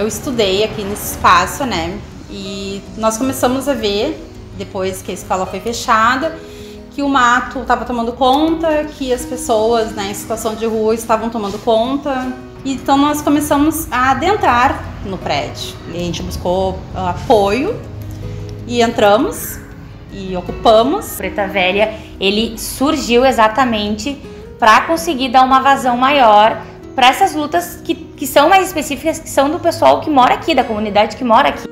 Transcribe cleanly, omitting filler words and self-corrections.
eu estudei aqui nesse espaço, né? E nós começamos a ver, depois que a escola foi fechada, que o mato estava tomando conta, que as pessoas, né, em situação de rua estavam tomando conta. Então nós começamos a adentrar no prédio. E a gente buscou apoio e entramos e ocupamos. O Preta Velha, ele surgiu exatamente para conseguir dar uma vazão maior para essas lutas que são mais específicas, que são do pessoal que mora aqui, da comunidade que mora aqui.